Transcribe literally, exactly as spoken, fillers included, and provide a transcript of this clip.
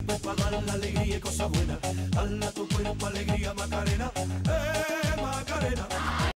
para dar la alegría y cosas buenas. Dale a tu cuerpo alegría, Macarena,